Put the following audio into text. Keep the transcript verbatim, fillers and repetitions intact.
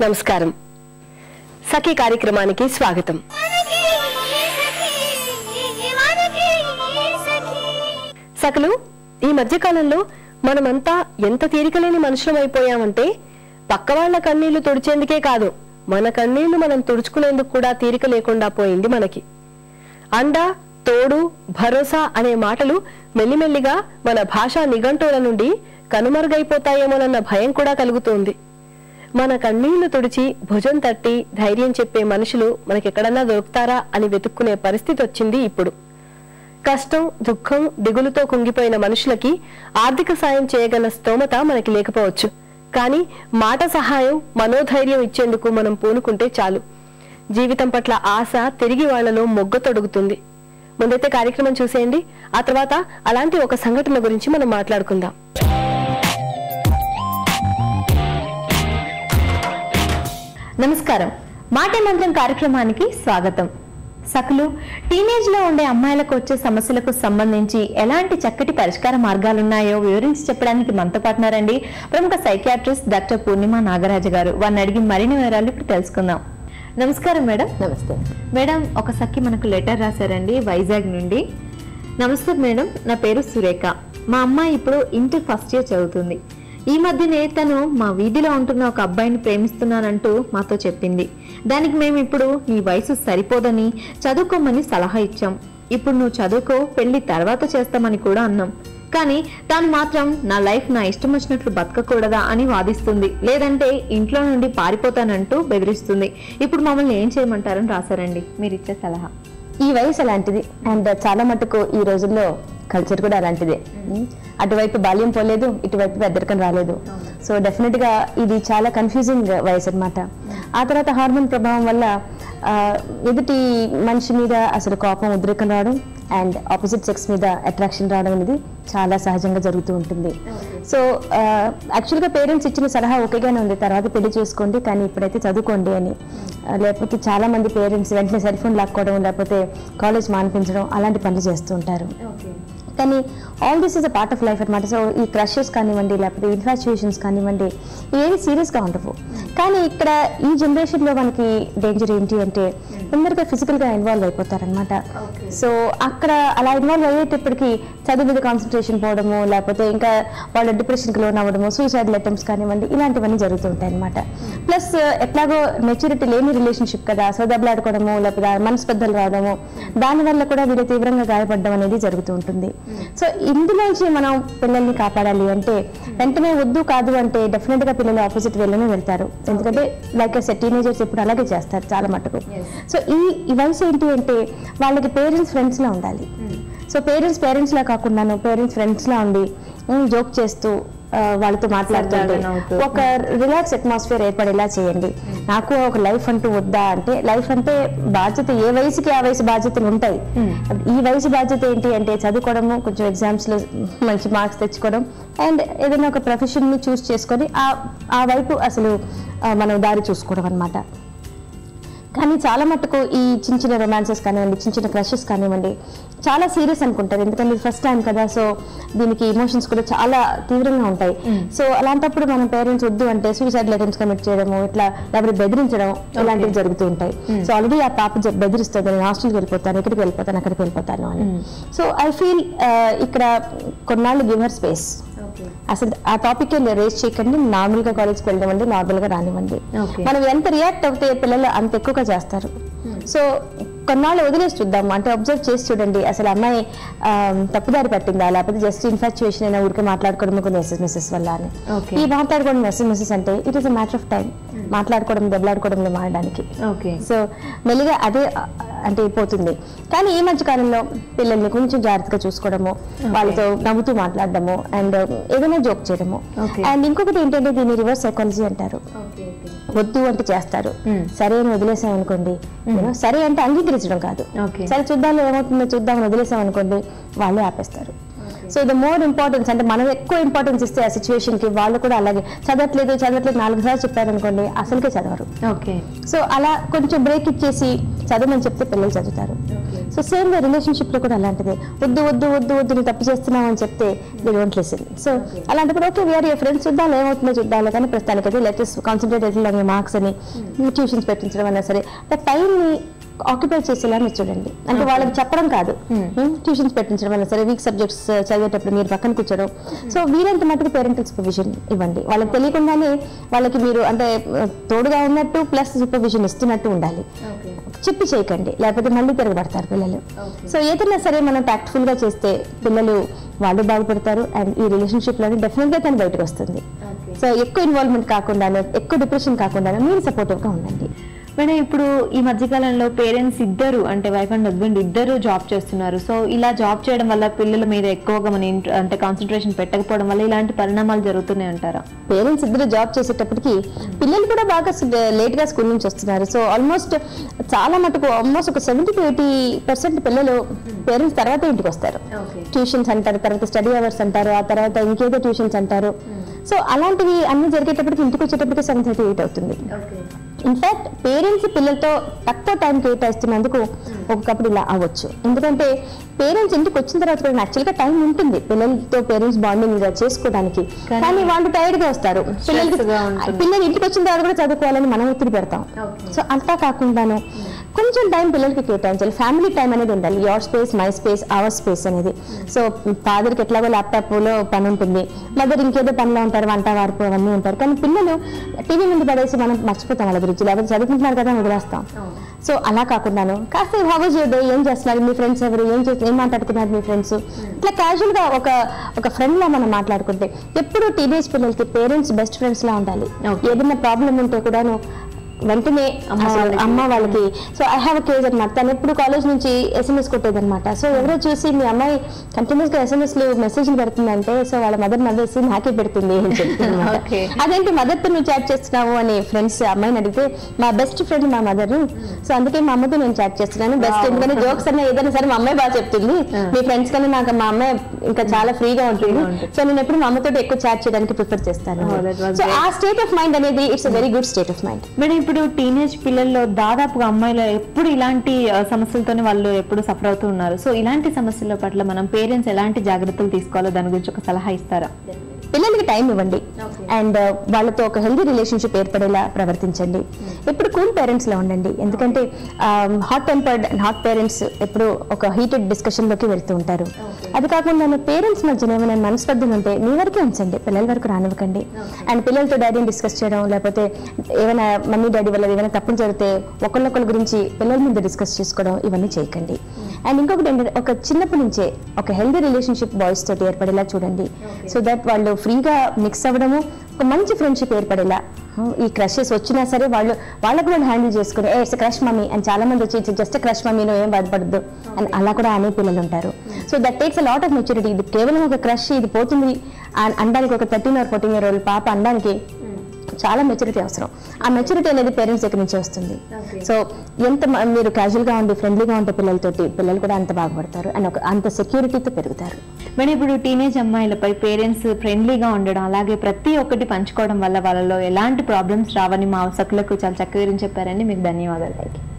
నమస్కారం. సఖీ కార్యక్రమానికి స్వాగతం. సఖలు, ఈ మధ్య కాలంలో మనమంతా ఎంత తీరికలేని మనుషులం అయిపోయామంటే పక్కవాళ్ల కన్నీళ్లు తుడిచేందుకే కాదు, మన కన్నీళ్లు మనం తుడుచుకునేందుకు కూడా తీరిక లేకుండా పోయింది మనకి. అండ, తోడు, భరోసా అనే మాటలు మెల్లిమెల్లిగా మన భాషా నిఘంటువుల నుండి కనుమరుగైపోతాయేమోనన్న భయం కూడా కలుగుతోంది. మన కన్నీళ్లు తుడిచి భుజం తట్టి ధైర్యం చెప్పే మనుషులు మనకెక్కడన్నా దొరుకుతారా అని వెతుక్కునే పరిస్థితి వచ్చింది ఇప్పుడు. కష్టం, దుఃఖం, దిగులుతో కుంగిపోయిన మనుషులకి ఆర్థిక సాయం చేయగల స్తోమత మనకి లేకపోవచ్చు, కానీ మాట సహాయం, మనోధైర్యం ఇచ్చేందుకు మనం పూనుకుంటే చాలు. జీవితం పట్ల ఆశ తిరిగి వాళ్లలో మొగ్గ తొడుగుతుంది. ముందైతే కార్యక్రమం చూసేయండి, ఆ తర్వాత అలాంటి ఒక సంఘటన గురించి మనం మాట్లాడుకుందాం. నమస్కారం. మాటే మంత్రం కార్యక్రమానికి స్వాగతం. సఖలు, టీనేజ్ లో ఉండే అమ్మాయిలకు వచ్చే సమస్యలకు సంబంధించి ఎలాంటి చక్కటి పరిష్కార మార్గాలున్నాయో వివరించి చెప్పడానికి మనతో పాటున్నారండి ప్రముఖ సైకియాట్రిస్ట్ డాక్టర్ పూర్ణిమ నాగరాజ గారు. వారిని అడిగి మరిన్ని వివరాలు ఇప్పుడు తెలుసుకుందాం. నమస్కారం మేడం. నమస్తే మేడం. ఒక సఖి మనకు లెటర్ రాశారండి వైజాగ్ నుండి. నమస్తే మేడం, నా పేరు సురేఖ. మా అమ్మాయి ఇప్పుడు ఇంటర్ ఫస్ట్ ఇయర్ చదువుతుంది. ఈ మధ్యనే తను మా వీధిలో ఉంటున్న ఒక అబ్బాయిని ప్రేమిస్తున్నానంటూ మాతో చెప్పింది. దానికి మేము ఇప్పుడు నీ వయసు సరిపోదని చదువుకోమని సలహా ఇచ్చాం. ఇప్పుడు నువ్వు చదువుకో, పెళ్లి తర్వాత చేస్తామని కూడా అన్నాం. కానీ తాను మాత్రం నా లైఫ్ నా ఇష్టం వచ్చినట్లు బతకకూడదా అని వాదిస్తుంది. లేదంటే ఇంట్లో నుండి పారిపోతానంటూ బెదిరిస్తుంది. ఇప్పుడు మమ్మల్ని ఏం చేయమంటారని రాశారండి. మీరు ఇచ్చే సలహా. ఈ వయసు అలాంటిది అండ్ చాలా మటుకు ఈ రోజుల్లో కల్చర్ కూడా అలాంటిదే. అటువైపు బాల్యం పోలేదు, ఇటువైపు పెద్దరికం రాలేదు. సో డెఫినెట్ గా ఇది చాలా కన్ఫ్యూజింగ్ వయసు అనమాట. ఆ తర్వాత హార్మోన్ ప్రభావం వల్ల ఎదుటి మనిషి మీద అసలు కోపం, ఉద్రేకం రావడం అండ్ ఆపోజిట్ సెక్స్ మీద అట్రాక్షన్ రావడం అనేది చాలా సహజంగా జరుగుతూ ఉంటుంది. సో యాక్చువల్గా పేరెంట్స్ ఇచ్చిన సలహా ఒకేగానే ఉంది, తర్వాత పెళ్లి చేసుకోండి కానీ ఇప్పుడైతే చదువుకోండి అని. లేకపోతే చాలా మంది పేరెంట్స్ వెంటనే సెల్ ఫోన్ లాక్కోవడం, లేకపోతే కాలేజ్ మానిపించడం అలాంటి పనులు చేస్తూ ఉంటారు. కానీ all this is a part of life అనమాట. సో ఈ క్రషెస్ కానివ్వండి, లేకపోతే ఇన్ఫాచ్యుయేషన్స్ కానివ్వండి, ఏవి సీరియస్గా ఉండవు. కానీ ఇక్కడ ఈ జనరేషన్లో మనకి డేంజర్ ఏంటి అంటే తొందరగా ఫిజికల్గా ఇన్వాల్వ్ అయిపోతారనమాట. సో అక్కడ అలా ఇన్వాల్వ్ అయ్యేటప్పటికి చదువు మీద కాన్సన్ట్రేషన్ పోవడము, లేకపోతే ఇంకా వాళ్ళ డిప్రెషన్కి లోన్ అవ్వడము, సూసైడల్ అటెంప్ట్స్ కానివ్వండి, ఇలాంటివన్నీ జరుగుతూ ఉంటాయి అనమాట. ప్లస్ ఎట్లాగో మెచ్యూరిటీ లేని రిలేషన్షిప్ కదా, సో దెబ్బలాడుకోవడము, లేకపోతే మనస్పర్ధలు రావడము, దానివల్ల కూడా వీళ్ళు తీవ్రంగా గాయపడడం అనేది జరుగుతూ ఉంటుంది. సో ఇందులోంచి మనం పిల్లల్ని కాపాడాలి అంటే వెంటనే వద్దు కాదు అంటే డెఫినెట్ గా పిల్లలు ఆపోజిట్ వేలోనే వెళ్తారు. ఎందుకంటే లైక్ ఐ సెడ్ టీనేజర్స్ ఇప్పుడు అలాగే చేస్తారు చాలా మటుకు. సో ఈ వయసు ఏంటి అంటే వాళ్ళకి పేరెంట్స్ ఫ్రెండ్స్ లా ఉండాలి. సో పేరెంట్స్ పేరెంట్స్ లా కాకుండాను పేరెంట్స్ ఫ్రెండ్స్ లా ఉండి జోక్ చేస్తూ వాళ్ళతో మాట్లాడుతుంటే ఒక రిలాక్స్ అట్మాస్ఫియర్ ఏర్పడేలా చేయండి. నాకు ఒక లైఫ్ అంటూ వద్దా అంటే లైఫ్ అంటే బాధ్యత, ఏ వయసుకి ఆ వయసు బాధ్యతలు ఉంటాయి. ఈ వయసు బాధ్యత ఏంటి అంటే చదువుకోవడము, కొంచెం ఎగ్జామ్స్ లో మంచి మార్క్స్ తెచ్చుకోవడం అండ్ ఏదైనా ఒక ప్రొఫెషన్ ని చూస్ చేసుకొని ఆ ఆ వైపు అసలు మనం దారి చూసుకోవడం అనమాట. కానీ చాలా మటుకు ఈ చిన్న చిన్న రొమాన్సెస్ కానివ్వండి, చిన్న చిన్న క్రషెస్ కానివ్వండి చాలా సీరియస్ అనుకుంటారు. ఎందుకంటే ఫస్ట్ టైం కదా, సో దీనికి ఎమోషన్స్ కూడా చాలా తీవ్రంగా ఉంటాయి. సో అలాంటప్పుడు మనం పేరెంట్స్ వద్దు అంటే సూసైడల్ అటెంప్ట్స్ కమిట్ చేయడము, ఇట్లా లేకపోతే బెదిరించడం ఇలాంటివి జరుగుతూ ఉంటాయి. సో ఆల్రెడీ ఆ పాప బెదిరిస్తుంది, నేను హాస్టల్కి వెళ్ళిపోతాను, ఎక్కడికి వెళ్ళిపోతాను, అక్కడికి వెళ్ళిపోతాను అని. సో ఐ ఫీల్ ఇక్కడ కొన్నాళ్ళు గివ్ హర్ స్పేస్. అసలు ఆ టాపిక్ రేస్ చేయకండి, నార్మల్ గా కాలేజ్కి వెళ్ళనివ్వండి, నార్మల్ గా రానివ్వండి. మనం ఎంత రియాక్ట్ అవుతే పిల్లలు అంత ఎక్కువగా చేస్తారు. సో కొన్నాళ్ళు వదిలేసి చూద్దాము, అంటే అబ్జర్వ్ చేసి చూడండి అసలు అమ్మాయి తప్పుదారి పట్టిందా, లేకపోతే జస్ట్ ఇన్ఫాచ్యుయేషన్ అయినా ఊరికే మాట్లాడుకోవడం కొన్ని ఎస్ఎస్ మెసెస్ వల్ల అని. ఈ మాట్లాడుకోవడం ఎస్ఎస్ మెసెస్ అంటే it is a matter of time. మాట్లాడుకోవడం, దెబ్బలాడుకోవడంలో మారడానికి. సో మెల్లిగా అదే అంటే పోతుంది. కానీ ఈ మధ్య కాలంలో పిల్లల్ని కొంచెం జాగ్రత్తగా చూసుకోవడము, వాళ్ళతో నవ్వుతూ మాట్లాడడము అండ్ ఏదైనా జోక్ చేయడము. అండ్ ఇంకొకటి ఏంటంటే దీన్ని రివర్స్ సైకాలజీ అంటారు. వద్దు అంటే చేస్తారు, సరే అని వదిలేసాం అనుకోండి, సరే అంటే అంగీకరించడం కాదు, సరే చూద్దాం ఏమవుతుందో చూద్దామని వదిలేసాం అనుకోండి, వాళ్ళే ఆపేస్తారు. సో ద మోర్ ఇంపార్టెన్స్ అంటే మనం ఎక్కువ ఇంపార్టెన్స్ ఇస్తే ఆ సిచ్యువేషన్ కి వాళ్ళు కూడా అలాగే చదవట్లేదు చదవట్లేదు నాలుగు సార్లు చెప్పారనుకోండి అసలుకే చదవరు. ఓకే, సో అలా కొంచెం బ్రేక్ ఇచ్చేసి చదవమని చెప్తే పిల్లలు చదువుతారు. సో సేమ్ గా రిలేషన్షిప్ లో కూడా అలాంటిదే, వద్దు వద్దు వద్దు వద్దు నువ్వు తప్పు చేస్తున్నావు అని చెప్తే దే డోంట్ లిసన్. సో అలాంటప్పుడు ఓకే వీఆర్ యువర్ ఫ్రెండ్స్, చూద్దాం ఏమవుతుందో చూద్దాం, కానీ ప్రస్తుతానికి అయితే లెటెస్ట్ కాన్సన్ట్రేట్ అయితే మార్క్స్ అని ట్యూషన్స్ పెట్టించడం అయినా సరే టైంని ఆక్యుపై చేసేలా మీరు చూడండి. అంటే వాళ్ళకి చెప్పడం కాదు, ట్యూషన్స్ పెట్టించడం అయినా సరే వీక్ సబ్జెక్ట్స్ చదివేటప్పుడు మీరు పక్కన కూర్చోడం. సో వీరంత మటుకు పేరెంటల్ సూపర్విజన్ ఇవ్వండి. వాళ్ళకి తెలియకుండానే వాళ్ళకి మీరు అంటే తోడుగా ఉన్నట్టు ప్లస్ సూపర్విజన్ ఇస్తున్నట్టు ఉండాలి. చెప్పి చేయకండి, లేకపోతే మళ్ళీ తిరగబడతారు పిల్లలు. సో ఏదైనా సరే మనం టాక్ట్ఫుల్ గా చేస్తే పిల్లలు వాళ్ళు బాగుపడతారు అండ్ ఈ రిలేషన్షిప్ లోనే డెఫినెట్ గా తను బయటకు వస్తుంది. సో ఎక్కువ ఇన్వాల్వ్మెంట్ కాకుండానే ఎక్కువ డిప్రెషన్ కాకుండానే మీరు సపోర్టివ్ గా ఉండండి. మేడం ఇప్పుడు ఈ మధ్యకాలంలో పేరెంట్స్ ఇద్దరు అంటే వైఫ్ అండ్ హస్బెండ్ ఇద్దరు జాబ్ చేస్తున్నారు. సో ఇలా జాబ్ చేయడం వల్ల పిల్లల మీద ఎక్కువగా మన అంటే కాన్సన్ట్రేషన్ పెట్టకపోవడం వల్ల ఇలాంటి పరిణామాలు జరుగుతున్నాయి అంటారా? పేరెంట్స్ ఇద్దరు జాబ్ చేసేటప్పటికి పిల్లలు కూడా బాగా లేట్ గా స్కూల్ నుంచి వస్తున్నారు. సో ఆల్మోస్ట్ చాలా మటుకు ఆల్మోస్ట్ ఒక సెవెంటీ టు ఎయిటీ పర్సెంట్ పిల్లలు పేరెంట్స్ తర్వాత ఇంటికి వస్తారు. ట్యూషన్స్ అంటారు, తర్వాత స్టడీ అవర్స్ అంటారు, ఆ తర్వాత ఇంకేదో ట్యూషన్స్ అంటారు. సో అలాంటివి అన్ని జరిగేటప్పటికి ఇంటికి వచ్చేటప్పటికి సెవెన్ థర్టీ ఎయిట్ అవుతుంది. ఇన్ఫాక్ట్ పేరెంట్స్ పిల్లలతో తక్కువ టైం కేటాయిస్తున్నందుకు ఒకప్పుడు ఇలా అవ్వచ్చు. ఎందుకంటే పేరెంట్స్ ఇంటికి వచ్చిన తర్వాత కూడా యాక్చువల్గా టైం ఉంటుంది పిల్లలతో పేరెంట్స్ బాండింగ్ చేసుకోవడానికి, కానీ వాళ్ళు టైర్డ్ గా వస్తారు. పిల్లలకి పిల్లలు ఇంటికి వచ్చిన తర్వాత కూడా చదువుకోవాలని మనం ఒత్తిడి పెడతాం. సో అంతా కాకుండాను కొంచెం టైం పిల్లలకి కేటాయించాలి. ఫ్యామిలీ టైం అనేది ఉండాలి. Your space, my space, our space అనేది. సో ఫాదర్కి ఎట్లాగో ల్యాప్టాప్ లో పని ఉంటుంది, మదర్ ఇంకేదో పనిలో ఉంటారు, వంట వార్పు అవన్నీ ఉంటారు, కానీ పిల్లలు టీవీ ముందు పడేసి మనం మర్చిపోతాం వాళ్ళ గురించి, లేకపోతే చదువుకుంటున్నారు కదా వదిలేస్తాం. సో అలా కాకుండాను కాస్త హౌ వాజ్ యువర్ డే, ఏం చేస్తున్నారు మీ ఫ్రెండ్స్, ఎవరు ఏం చేస్తున్నారు, ఏం మాట్లాడుతున్నారు మీ ఫ్రెండ్స్, ఇట్లా క్యాజువల్ గా ఒక ఒక ఫ్రెండ్ లా మనం మాట్లాడుకుంటే. ఎప్పుడు టీనేజ్ పిల్లలకి పేరెంట్స్ బెస్ట్ ఫ్రెండ్స్ లా ఉండాలి. ఏదైనా ప్రాబ్లం ఉంటే కూడాను వెంటనే అమ్మ వాళ్ళకి. సో ఐ హ్యావ్ కేజ్ అనమాట. తను ఎప్పుడు కాలేజ్ నుంచి ఎస్ఎంఎస్ కొట్టేదనమాట. సో ఎవరో చూసి మీ అమ్మాయి కంటిన్యూస్ గా ఎస్ఎంఎస్ లో మెసేజ్లు పెడుతుందంటే సో వాళ్ళ మదర్ నవ్వేసి నాకే పెడుతుంది అని చెప్తుంది. అదేంటి మదర్ తో నువ్వు చాట్ చేస్తున్నావు అని ఫ్రెండ్స్ అమ్మాయిని అడిగితే మా బెస్ట్ ఫ్రెండ్ మా మదర్, సో అందుకే మా అమ్మతో నేను చాట్ చేస్తున్నాను. బెస్ట్ ఎందుకంటే జోక్స్ అన్నా ఏదైనా సరే మా అమ్మాయి బాగా చెప్తుంది, మీ ఫ్రెండ్స్ కన్నా నాకు మా అమ్మాయి ఇంకా చాలా ఫ్రీగా ఉంటుంది. సో నేను ఎప్పుడు మా అమ్మతో ఎక్కువ చాట్ చేయడానికి ప్రిఫర్ చేస్తాను. సో ఆ స్టేట్ ఆఫ్ మైండ్ అనేది it's a very good state of mind. ఇప్పుడు టీనేజ్ పిల్లల్లో దాదాపుగా అమ్మాయిలు ఎప్పుడు ఇలాంటి సమస్యలతోనే వాళ్ళు ఎప్పుడు సఫర్ అవుతూ ఉన్నారు. సో ఇలాంటి సమస్యల పట్ల మనం పేరెంట్స్ ఎలాంటి జాగ్రత్తలు తీసుకోవాలో దాని గురించి ఒక సలహా ఇస్తారా? పిల్లలకి టైం ఇవ్వండి అండ్ వాళ్ళతో ఒక హెల్దీ రిలేషన్షిప్ ఏర్పడేలా ప్రవర్తించండి. ఎప్పుడు కూల్ పేరెంట్స్ లా ఉండండి. ఎందుకంటే hot tempered and hot parents ఎప్పుడు ఒక హీటెడ్ డిస్కషన్ లోకి వెళ్తూ ఉంటారు. అది కాకుండా పేరెంట్స్ మధ్యన ఏమైనా మనస్పర్ధలు ఉంటే మీ వరకే ఉంచండి, పిల్లల వరకు రానివ్వకండి. అండ్ పిల్లలతో డాడీని డిస్కస్ చేయడం, లేకపోతే ఏమైనా మమ్మీ డాడీ వల్ల ఏమైనా తప్పులు జరిగితే ఒకళ్ళొకళ్ళ గురించి పిల్లల ముందు డిస్కస్ చేసుకోవడం ఇవన్నీ చేయకండి. అండ్ ఇంకొకటి ఏంటంటే ఒక చిన్నప్పటి నుంచే ఒక హెల్దీ రిలేషన్షిప్ బాయ్స్ తోటి ఏర్పడేలా చూడండి. సో దట్ వాళ్ళు ఫ్రీగా మిక్స్ అవ్వడము, ఒక మంచి ఫ్రెండ్షిప్ ఏర్పడేలా. ఈ క్రషెస్ వచ్చినా సరే వాళ్ళు వాళ్ళకు కూడా హ్యాండిల్ చేసుకుని ఏ ఇట్స్ క్రష్ మమ్మీ అని చాలా మంది వచ్చి జస్ట్ క్రష్ మమ్మీ నువ్వు ఏం బాధపడద్దు అని అలా కూడా అనే పిల్లలు ఉంటారు. So that takes a lot of maturity. ఇది కేవలం ఒక క్రష్ ఇది పోతుంది అనడానికి ఒక thirteen or fourteen year old పాప అనడానికి చాలా మెచ్యూరిటీ అవసరం. ఆ మెచ్యూరిటీ అనేది పేరెంట్స్ దగ్గర నుంచి వస్తుంది. సో ఎంత మీరు క్యాజువల్ గా ఉండి ఫ్రెండ్లీగా ఉంటే పిల్లలతోటి పిల్లలు కూడా అంత బాగుపడతారు అండ్ ఒక అంత సెక్యూరిటీతో పెరుగుతారు. మేడం ఇప్పుడు టీనేజ్ అమ్మాయిలపై పేరెంట్స్ ఫ్రెండ్లీగా ఉండడం అలాగే ప్రతి ఒక్కటి పంచుకోవడం వల్ల వాళ్ళలో ఎలాంటి ప్రాబ్లమ్స్ రావని మా సకులకు చాలా చక్కగా చెప్పారండి. మీకు ధన్యవాదాలు.